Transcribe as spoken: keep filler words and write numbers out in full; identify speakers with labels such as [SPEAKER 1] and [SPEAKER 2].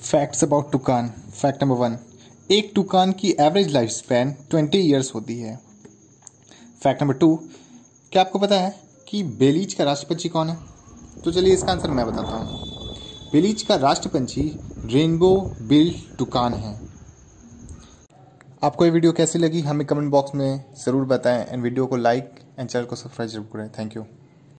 [SPEAKER 1] Facts about toucan. Fact number one, एक toucan की average life span twenty years होती है। फैक्ट नंबर टू, क्या आपको पता है कि बेलीज का राष्ट्र पक्षी कौन है? तो चलिए इसका आंसर मैं बताता हूँ। बेलीज का राष्ट्र पक्षी रेनबो बिल टुकान है। आपको ये वीडियो कैसी लगी हमें कमेंट बॉक्स में ज़रूर बताएं एंड वीडियो को लाइक एंड चैनल को सब्सक्राइब जरूर करें। Thank you.